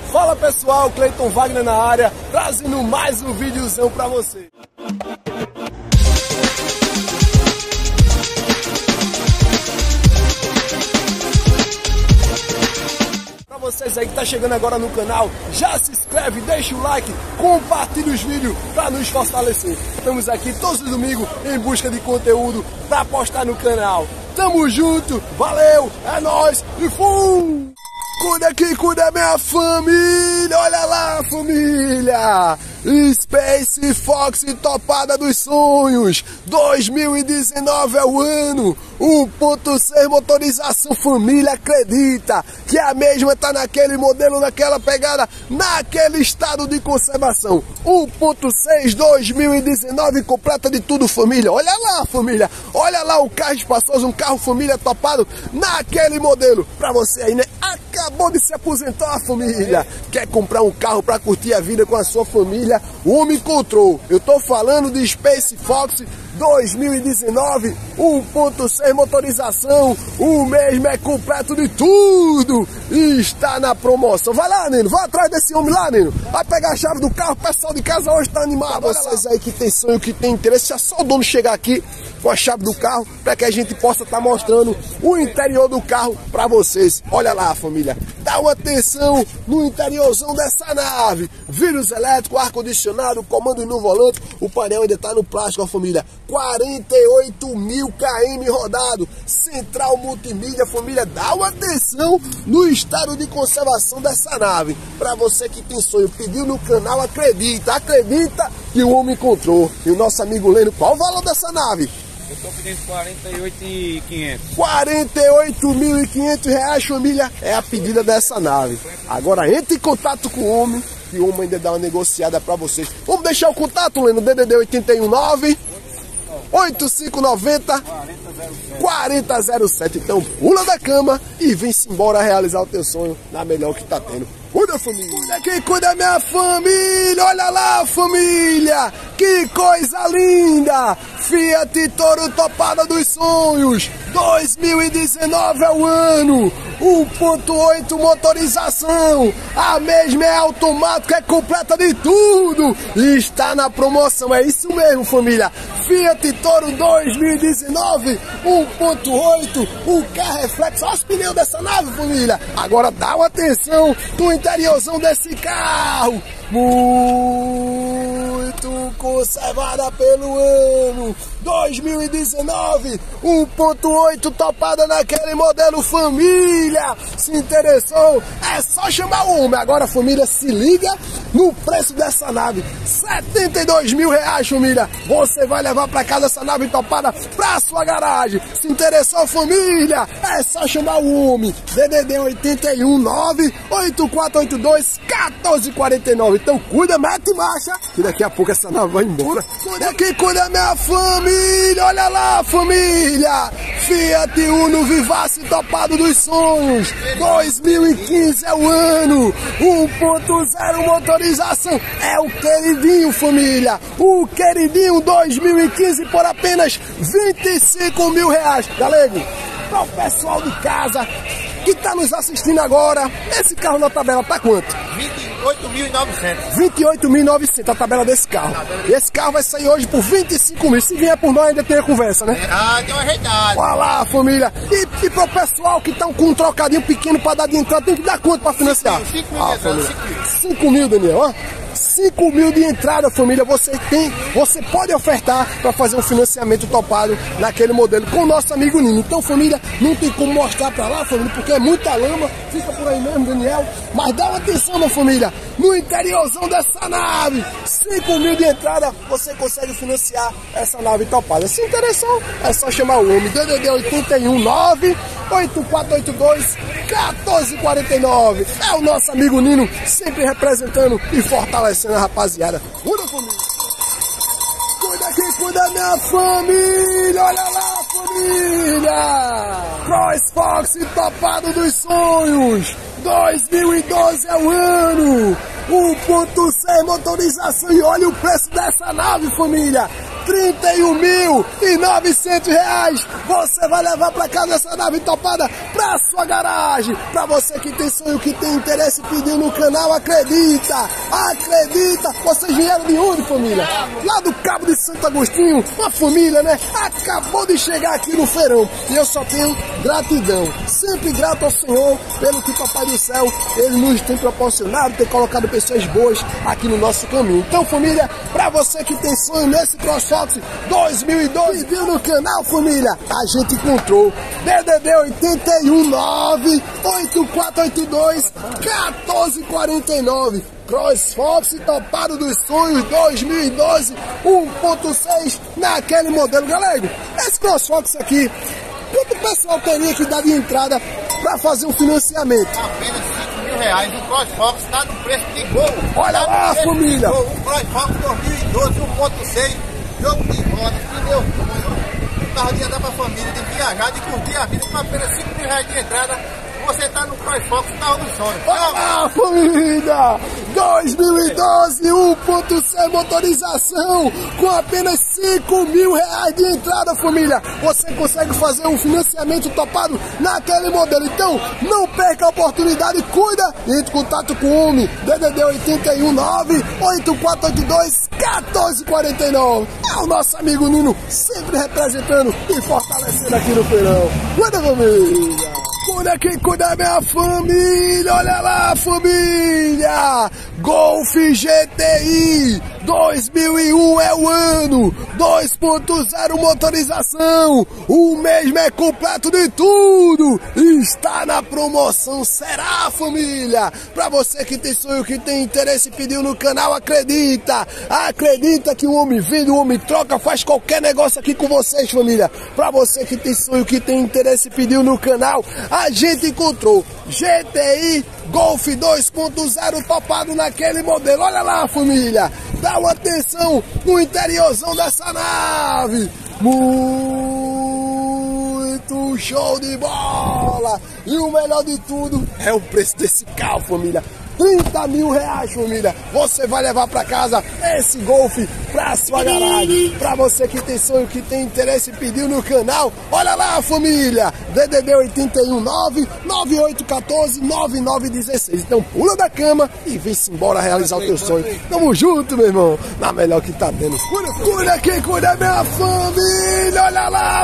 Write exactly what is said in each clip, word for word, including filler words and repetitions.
Fala pessoal, Cleiton Wagner na área, trazendo mais um videozão pra você. Pra vocês aí que tá chegando agora no canal, já se inscreve, deixa o like, compartilha os vídeos pra nos fortalecer. Estamos aqui todos os domingos em busca de conteúdo pra postar no canal. Tamo junto, valeu, é nóis e fui! Cuida aqui, cuida minha família, olha lá família, Space Fox Topada dos Sonhos, dois mil e dezenove é o ano, um ponto seis motorização família, acredita que a mesma tá naquele modelo, naquela pegada, naquele estado de conservação, um ponto seis dois mil e dezenove completa de tudo família, olha lá família, olha lá o carro espaçoso, um carro família topado naquele modelo, pra você aí né, acabou de se aposentar família, quer comprar um carro pra curtir a vida com a sua família, o homem encontrou, eu tô falando de Space Fox dois mil e dezenove, um ponto seis motorização, o mesmo é completo de tudo e está na promoção. Vai lá, Nino, vai atrás desse homem lá, Nino, vai pegar a chave do carro, o pessoal de casa hoje tá animado. Pra vocês aí que tem sonho, que tem interesse, é só o dono chegar aqui com a chave do carro para que a gente possa estar tá mostrando o interior do carro para vocês. Olha lá, família, dá uma atenção no interiorzão dessa nave, vidros elétricos, ar-condicionado, comando no volante, o painel ainda tá no plástico, ó, família, quarenta e oito mil quilômetros rodado, central multimídia, família, dá uma atenção no estado de conservação dessa nave, para você que tem sonho, pediu no canal, acredita, acredita que o homem encontrou. E o nosso amigo Leno, qual o valor dessa nave? Eu tô pedindo quarenta e oito mil e quinhentos. quarenta e oito mil e quinhentos reais, família, é a pedida dessa nave. Agora entre em contato com o homem, que o homem ainda dá uma negociada para vocês. Vamos deixar o contato, Leno, D D D oito um nove, oito cinco nove zero, quatro zero zero sete. Então pula da cama e vem-se embora realizar o teu sonho na melhor que tá tendo. Cuida família, cuida quem cuida minha família, olha lá família, que coisa linda, Fiat Toro Topada dos Sonhos, dois mil e dezenove é o ano, um ponto oito motorização, a mesma é automática, é completa de tudo, e está na promoção, é isso mesmo família, Fiat Toro dois mil e dezenove, um ponto oito, o carro reflexo, olha os pneus dessa nave família, agora dá uma atenção do interiorzão desse carro, muito conservada pelo ano, dois mil e dezenove, um ponto oito topada naquele modelo família, se interessou, é só chamar o homem, agora família se liga no preço dessa nave, setenta e dois mil reais família, você vai levar para casa essa nave topada pra sua garagem, se interessou família, é só chamar o homem, D D D oito um nove, oito quatro oito dois, um quatro quatro nove, então cuida, mete marcha, que daqui a pouco essa nave vai embora, cuida quem cuida minha família, olha lá família, Fiat Uno Vivace Topado dos Sonhos, dois mil e quinze é o ano, um ponto zero motorização, é o queridinho família, o queridinho dois mil e quinze por apenas vinte e cinco mil reais, galego, para o pessoal de casa que tá nos assistindo agora, esse carro na tabela tá quanto? vinte e oito mil e novecentos. vinte e oito mil e novecentos a tabela desse carro. E esse carro vai sair hoje por vinte e cinco mil. Se vier por nós ainda tem a conversa, né? Ah, deu uma ajeitada. Olha lá, família. E, e pro pessoal que estão com um trocadinho pequeno para dar de entrada, tem que dar quanto para financiar? cinco mil, ah, família. cinco mil, Daniel, ó. cinco mil de entrada, família, você tem, você pode ofertar para fazer um financiamento topado naquele modelo com o nosso amigo Nino. Então, família, não tem como mostrar para lá, família, porque é muita lama, fica por aí mesmo, Daniel. Mas dá uma atenção, minha família, no interiorzão dessa nave, cinco mil de entrada, você consegue financiar essa nave topada. Se interessou, é só chamar o homem, D D D oito um nove, oito quatro oito dois, um quatro quatro nove. É o nosso amigo Nino, sempre representando e fortalecendo a rapaziada. Cuida comigo. Cuida aqui, cuida minha família. Olha lá, família. Cross Fox Topado dos Sonhos. dois mil e doze é o ano. um ponto seis motorização. E olha o preço dessa nave, família. trinta e um mil e novecentos reais. Você vai levar para casa essa nave topada para sua garagem. Para você que tem sonho, que tem interesse, pediu no canal, acredita, acredita. Vocês vieram de onde, família? Lá do Cabo de Santo Agostinho, uma família, né? Acabou de chegar aqui no feirão e eu só tenho gratidão, sempre grato ao Senhor pelo que Papai do Céu, Ele nos tem proporcionado, tem colocado pessoas boas aqui no nosso caminho. Então, família, para você que tem sonho nesse CrossFox dois mil e doze, viu no canal, família, a gente encontrou D D D oito um nove oito quatro oito dois um quatro quatro nove. CrossFox topado dos sonhos dois mil e doze um ponto seis naquele modelo, galera. Esse CrossFox aqui, quanto o pessoal teria que dar de entrada para fazer um financiamento? Apenas cinco mil reais. O CrossFox está no preço de gol. Olha lá, família. O CrossFox dois mil e doze um ponto seis, jogo de roda, pneu, um carro de andar para a família, de viajar, de curtir a vida com apenas cinco mil reais de entrada. Você está no CrossFox, carro do sonho. Olha lá, família! dois mil e doze um ponto seis motorização com apenas cinco mil reais de entrada, família. Você consegue fazer um financiamento topado naquele modelo. Então, não perca a oportunidade. Cuida e entre em contato com o homem. D D D oito um nove oito quatro oito dois um quatro quatro nove. É o nosso amigo Nino, sempre representando e fortalecendo aqui no feirão. Cuida, família! Cuida quem cuida, minha família, olha lá, família, Golf G T I dois mil e um é o ano, dois ponto zero motorização, o mesmo é completo de tudo, está na promoção, será, família? Pra você que tem sonho, que tem interesse, pediu no canal, acredita, acredita que o homem vende, o homem troca, faz qualquer negócio aqui com vocês, família. Pra você que tem sonho, que tem interesse, pediu no canal, a gente encontrou G T I Golf dois ponto zero topado naquele modelo. Olha lá, família, dá uma atenção no interiorzão dessa nave. Muito show de bola. E o melhor de tudo é o preço desse carro, família. trinta mil reais, família. Você vai levar para casa esse Golf pra sua garagem. Para você que tem sonho, que tem interesse, pediu no canal. Olha lá, família. D D D oito um nove nove oito um quatro nove nove um seis. Então pula da cama e vem-se embora realizar o teu sonho. Tamo junto, meu irmão. Na melhor que tá tendo. Cuida, cuida quem cuida, minha família. Olha lá,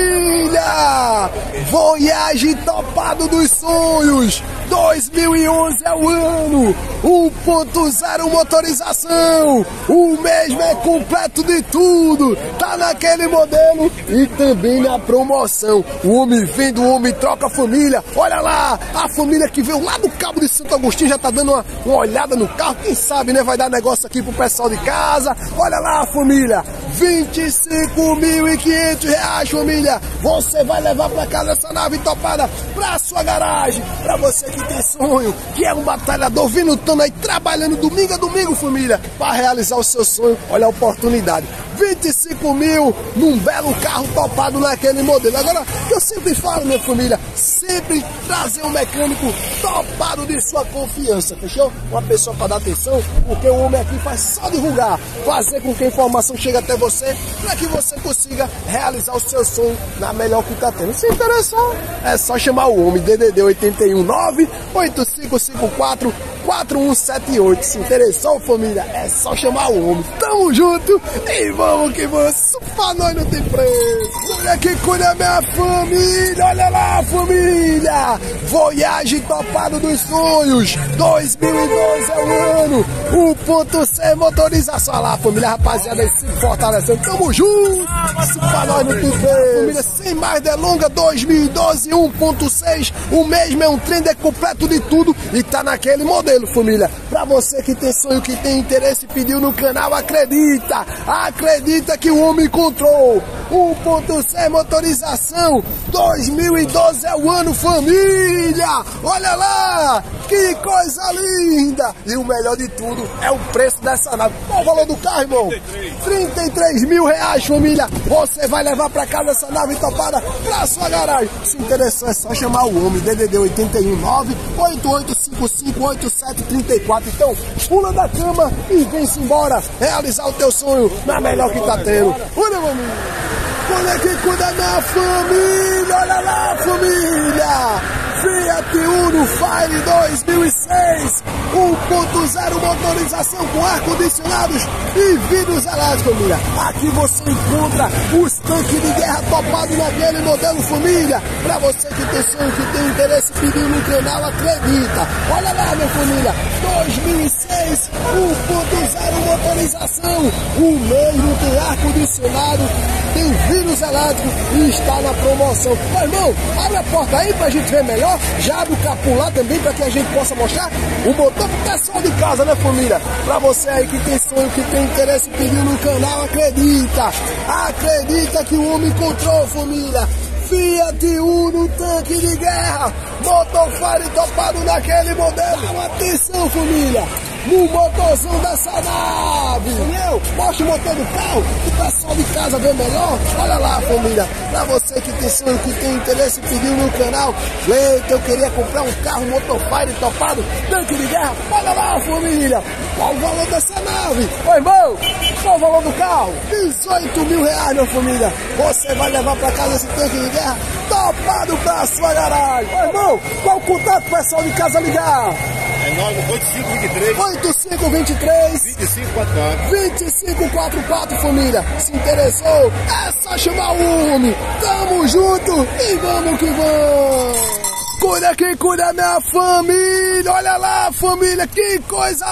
família. Voyage topado dos sonhos. dois mil e onze é o ano, um ponto zero motorização, o mesmo é completo de tudo, tá naquele modelo e também na promoção. O homem vende, o homem troca a família. Olha lá, a família que veio lá do Cabo de Santo Agostinho já tá dando uma, uma olhada no carro, quem sabe, né, vai dar negócio aqui pro pessoal de casa. Olha lá, família, vinte e cinco mil e quinhentos reais, família. Você vai levar pra casa essa nave topada pra sua garagem, pra você que tem sonho, que é um batalhador, vindo lutando aí, trabalhando domingo a domingo, família, para realizar o seu sonho. Olha a oportunidade, vinte e cinco mil num belo carro topado naquele modelo. Agora, eu sempre falo, minha família, sempre trazer um mecânico topado de sua confiança, fechou? Uma pessoa para dar atenção, porque o homem aqui faz só divulgar, fazer com que a informação chegue até você, para que você consiga realizar o seu sonho na melhor que tá tendo. Se interessar, é só chamar o homem, D D D oito um nove oito cinco cinco quatro quatro um sete oito. Se interessou, família, é só chamar o homem. Tamo junto e vamos que vamos. Isso pra nós não tem preço. Olha que cuida, minha família. Olha lá, família. Voyage topado dos sonhos. dois mil e doze é o ano. um ponto seis motorização. Olha lá, família, rapaziada, aí se fortalecendo. Tamo junto. Isso pra nós não tem preço. Família, sem mais delongas, dois mil e doze um ponto seis. O mesmo é um trem de completo de tudo e tá naquele modelo, família. Pra você que tem sonho, que tem interesse, pediu no canal, acredita, acredita que o homem encontrou um ponto seis motorização, dois mil e doze é o ano, família. Olha lá, que coisa linda. E o melhor de tudo é o preço dessa nave. Qual o valor do carro, irmão? trinta e três mil reais, família. Você vai levar pra casa essa nave topada pra sua garagem. Se interessou, é só chamar o homem, D D D oito um nove oito oito cinco cinco oito sete sete trinta e quatro. Então, pula da cama e vem-se embora realizar o teu sonho na melhor que tá tendo. Olha, meu amigo. Olha quem cuida da família. Olha lá, família. Fiat Uno Fire dois mil e seis, um ponto zero motorização com ar-condicionados e vidros elétricos, família. Aqui você encontra os tanques de guerra topados naquele modelo, família. Pra você que tem sonho, que tem interesse, pedindo no canal, acredita. Olha lá, minha família, dois mil e seis, um ponto zero motorização, o mesmo tem ar-condicionado, tem vidros elétricos e está na promoção. Meu irmão, abre a porta aí pra gente ver melhor. Já abre o capô lá também para que a gente possa mostrar o motor pro pessoal de casa, né, família? Pra você aí que tem sonho, que tem interesse, pediu no canal, acredita. Acredita que o homem encontrou, família. Fiat Uno, tanque de guerra, motor Fire topado naquele modelo. Atenção, família, no motorzão dessa nave. Entendeu? Mostra o motor do carro, o pessoal de casa vê melhor. Olha lá, família, pra você que tem sonho, que tem interesse, pediu no canal. Eita, eu queria comprar um carro motor Fire topado, tanque de guerra. Olha lá, família, qual o valor dessa nave? Ô, irmão, qual o valor do carro? dezoito mil reais, minha família. Você vai levar pra casa esse tanque de guerra topado pra sua garagem. Ô, irmão, qual o contato pro pessoal de casa ligar? É nove oito cinco dois três, oito cinco dois três, vinte e cinco quarenta e quatro. vinte e cinco quarenta e quatro, família. Se interessou? É só chamar o homem. Tamo junto e vamos que vamos. Cuida quem cuida, minha família. Olha lá, família, que coisa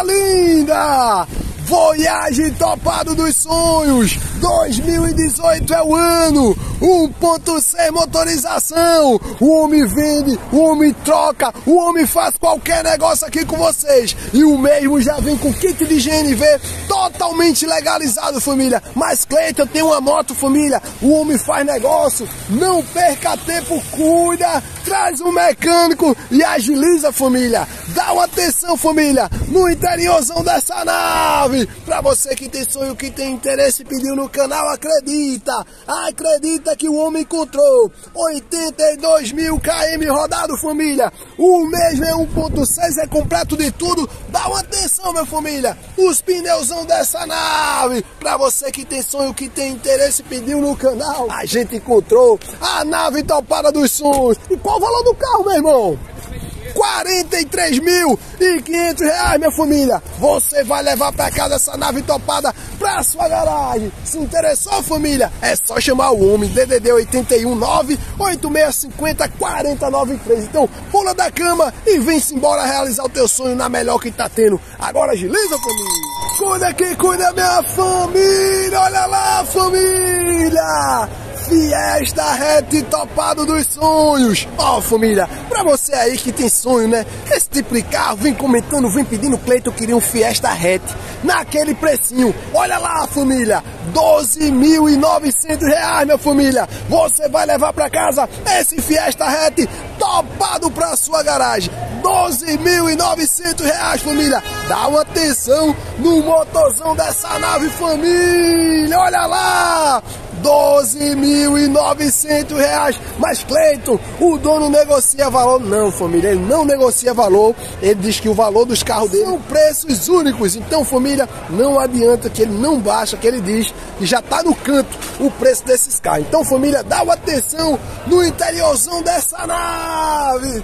linda. Voyage topado dos sonhos, dois mil e dezoito é o ano, um ponto seis motorização, o homem vende, o homem troca, o homem faz qualquer negócio aqui com vocês, e o mesmo já vem com kit de G N V totalmente legalizado, família. Mas Cleiton, eu tenho uma moto, família, o homem faz negócio, não perca tempo, cuida, traz um mecânico e agiliza, família. Dá uma atenção, família, no interiorzão dessa nave. Pra você que tem sonho, que tem interesse, pediu no canal, acredita. Acredita que o homem encontrou oitenta e dois mil quilômetros rodado, família. O mesmo é um ponto seis, é completo de tudo. Dá uma atenção, minha família. Os pneuzão dessa nave. Pra você que tem sonho, que tem interesse, pediu no canal. A gente encontrou a nave topada dos sonhos. E qual o valor do carro, meu irmão? quarenta e três mil e quinhentos reais, minha família. Você vai levar pra casa essa nave topada pra sua garagem. Se interessou, família? É só chamar o homem. D D D oito um nove oito seis cinco zero quatro nove três. Então, pula da cama e vem-se embora realizar o teu sonho na melhor que tá tendo. Agora agiliza, família. Cuida quem cuida, minha família. Olha lá, família. Fiesta Hatch topado dos sonhos. Ó, oh, família, pra você aí que tem sonho, né? Esse tipo de carro, vem comentando, vem pedindo, Cleiton, eu queria um Fiesta Hatch naquele precinho. Olha lá, família, doze mil e novecentos reais, minha família. Você vai levar pra casa esse Fiesta Hatch topado pra sua garagem. doze mil e novecentos reais, família. Dá uma atenção no motorzão dessa nave, família. Olha lá, doze mil e novecentos reais. Mas Cleiton, o dono negocia valor? Não, família, ele não negocia valor. Ele diz que o valor dos carros dele são preços únicos. Então, família, não adianta que ele não baixa, que ele diz que já tá no canto o preço desses carros. Então, família, dá uma atenção no interiorzão dessa nave.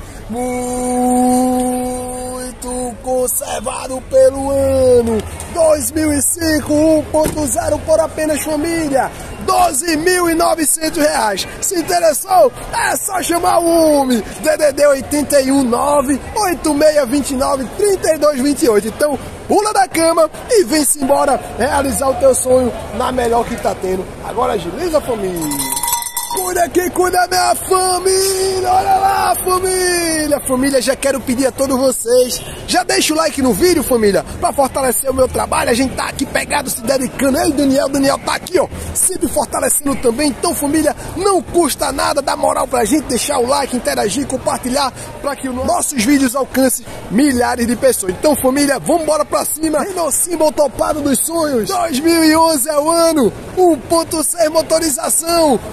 Muito conservado pelo ano dois mil e cinco, um ponto zero por apenas, família, doze mil e novecentos reais. Se interessou? É só chamar o homem. D D D oito um nove oito seis dois nove três dois dois oito. Então, pula da cama e vem-se embora realizar o teu sonho na melhor que tá tendo. Agora agiliza, família. Cuida quem cuida, minha família. Olha lá, família. Família, já quero pedir a todos vocês, já deixa o like no vídeo, família, pra fortalecer o meu trabalho. A gente tá aqui pegado, se dedicando. Eu e o Daniel, o Daniel tá aqui, ó, sempre fortalecendo também. Então, família, não custa nada, dá moral pra gente, deixar o like, interagir, compartilhar, pra que os nossos vídeos alcancem milhares de pessoas. Então, família, vamos embora pra cima. Renault Symbol topado dos sonhos, dois mil e onze é o ano, um ponto seis motorização, o mês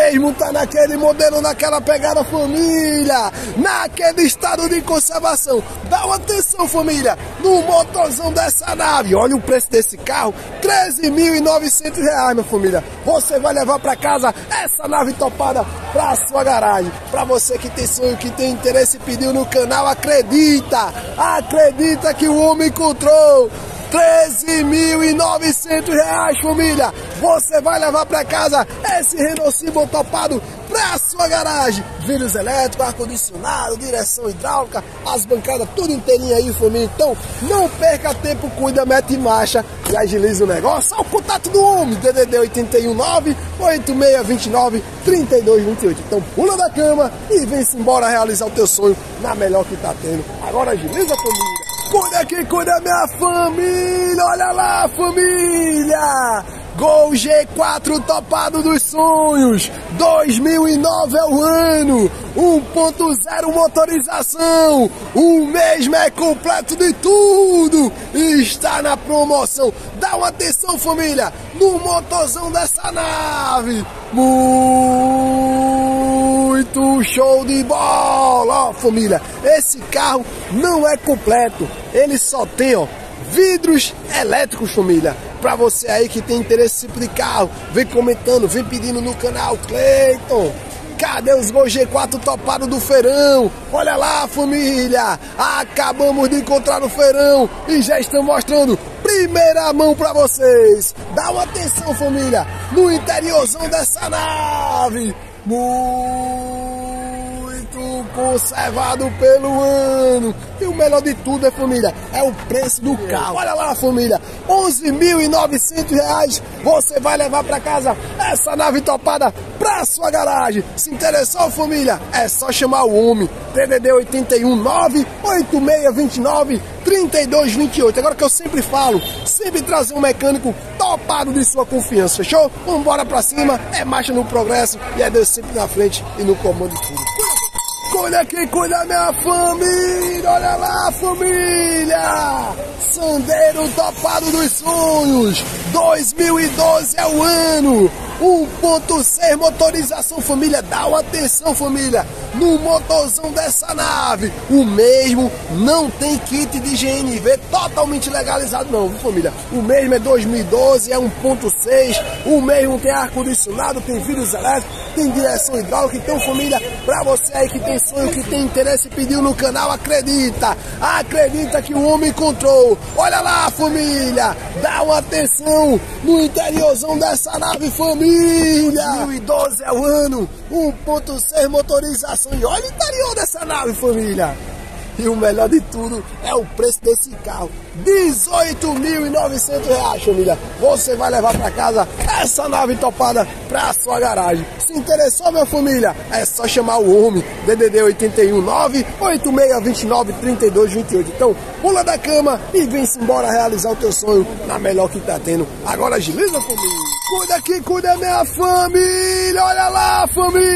mesmo tá naquele modelo, naquela pegada, família, naquele estado de conservação. Dá uma atenção, família, no motorzão dessa nave. Olha o preço desse carro, treze mil e novecentos reais, minha família. Você vai levar para casa essa nave topada para sua garagem. Para você que tem sonho, que tem interesse, pediu no canal, acredita, acredita que o homem encontrou. treze mil e novecentos reais, família. Você vai levar para casa esse Renault Symbol topado para sua garagem. Vidros elétricos, ar-condicionado, direção hidráulica, as bancadas tudo inteirinho aí, família. Então não perca tempo, cuida, mete em marcha e agiliza o negócio. Olha o contato do homem, D D D oito nove, oito seis dois nove, três dois dois oito. Então pula da cama e vem-se embora realizar o teu sonho na melhor que tá tendo. Agora agiliza, família. Cuida aqui, cuida minha família, olha lá, família! Gol G quatro topado dos sonhos, dois mil e nove é o ano, um ponto zero motorização, o mesmo é completo de tudo, está na promoção. Dá uma atenção, família, no motorzão dessa nave, muito show de bola, ó, família. Esse carro não é completo, ele só tem, ó, vidros elétricos, família. Pra você aí que tem interesse nesse tipo de carro, vem comentando, vem pedindo no canal. Cleiton, cadê os Gol G quatro topado do feirão? Olha lá, família, acabamos de encontrar no feirão e já estão mostrando primeira mão pra vocês. Dá uma atenção, família, no interiorzão dessa nave, muito conservado pelo ano. E o melhor de tudo, é, família, é o preço do carro. Olha lá, família, onze mil e novecentos reais. Você vai levar para casa essa nave topada para sua garagem. Se interessou, família, é só chamar o homem. D D D oito nove, oito seis dois nove, três dois dois oito. Agora que eu sempre falo, sempre trazer um mecânico topado de sua confiança, fechou? Vamos embora para cima, é marcha no progresso e é Deus sempre na frente e no comando de tudo. Cuida aqui, cuida minha família, olha lá, família, Sandero topado dos sonhos, dois mil e doze é o ano, um ponto seis motorização, família. Dá uma atenção, família, no motorzão dessa nave, o mesmo não tem kit de G N V totalmente legalizado não, viu, família? O mesmo é dois mil e doze, é um ponto seis, o mesmo tem ar-condicionado, tem vidros elétricos, tem direção hidráulica. Então, família, pra você aí que tem sonho, que tem interesse, pediu no canal, acredita, acredita que o homem encontrou. Olha lá, família, dá uma atenção no interiorzão dessa nave, família. dois mil e doze é o ano, um ponto seis motorização. E olha o interior dessa nave, família. E o melhor de tudo é o preço desse carro, dezoito mil e novecentos reais, família. Você vai levar para casa essa nave topada para sua garagem. Se interessou, minha família, é só chamar o homem, D D D oito nove, oito seis dois nove, três dois dois oito. Então pula da cama e vem-se embora realizar o teu sonho na melhor que tá tendo. Agora agiliza, família. Cuida aqui, cuida minha família, olha lá,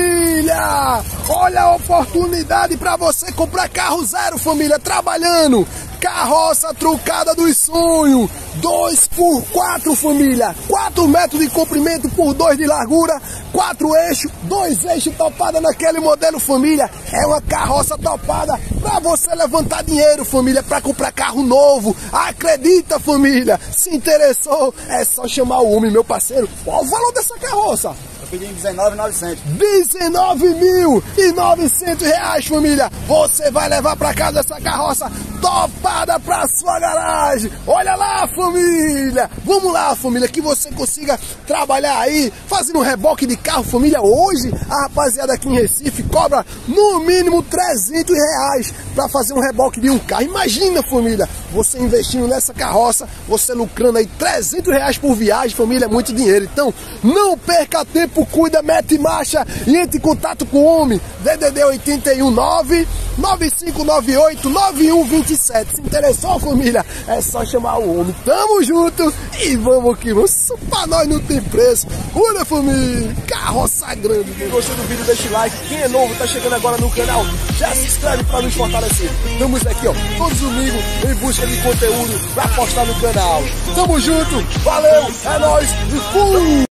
família, olha a oportunidade para você comprar carro zero, família, trabalhando, carroça trucada dos sonhos, dois por quatro, família, quatro metros de comprimento por dois de largura, quatro eixos, dois eixos topada naquele modelo, família. É uma carroça topada para você levantar dinheiro, família, para comprar carro novo. Acredita, família, se interessou, é só chamar o homem, meu parceiro. Qual o valor dessa carroça? Pedindo dezenove mil e novecentos. dezenove mil e novecentos reais, família. Você vai levar para casa essa carroça topada para sua garagem. Olha lá, família. Vamos lá, família, que você consiga trabalhar aí fazendo um reboque de carro, família. Hoje a rapaziada aqui em Recife cobra no mínimo trezentos reais para fazer um reboque de um carro. Imagina, família, você investindo nessa carroça, você lucrando aí trezentos reais por viagem, família, é muito dinheiro. Então não perca tempo, cuida, mete marcha e entre em contato com o homem, D D D oito nove, nove cinco nove oito, nove um dois sete. Se interessou, família, é só chamar o homem. Tamo junto e vamos que vamos. Isso pra nós não tem preço. Olha, família, carroça grande. Quem gostou do vídeo, deixa o like. Quem é novo, tá chegando agora no canal, já se inscreve pra nos fortalecer. Estamos aqui, ó, todos os domingos em busca de conteúdo pra postar no canal. Tamo junto, valeu, é nóis e fui!